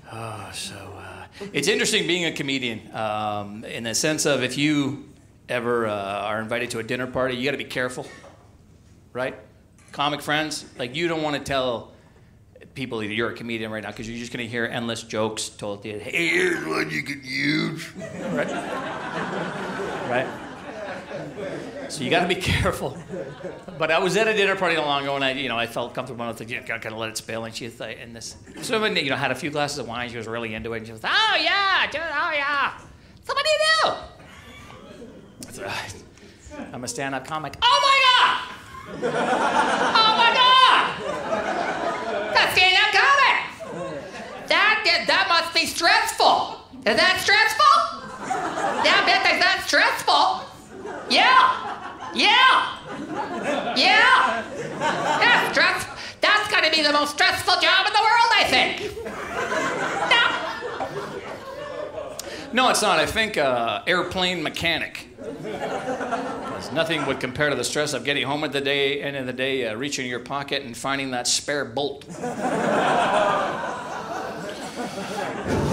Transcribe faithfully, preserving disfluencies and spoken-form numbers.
Oh, so uh, it's interesting being a comedian um, in the sense of if you ever uh, are invited to a dinner party, you got to be careful, right? Comic friends, like you don't want to tell people that you're a comedian right now because you're just going to hear endless jokes told to you. Hey, here's one you could use, right? Right. So you got to be careful. But I was at a dinner party not long ago, and I, you know, I felt comfortable enough to you know, kind of let it spill. And she was like, and this, so when, you know, had a few glasses of wine. She was really into it, and she was like, "Oh yeah, dude, oh yeah. So what do you do?" So, I'm a stand-up comic. Oh my god! Oh my god! That's stand-up comic. That that must be stressful. Is that stressful? Yeah, I bet that's stressful. Yeah. Yeah! Yeah! That's stress. That's got to be the most stressful job in the world, I think. No. No, it's not. I think uh, airplane mechanic. Because nothing would compare to the stress of getting home at the day, end of the day, uh, reaching your pocket and finding that spare bolt.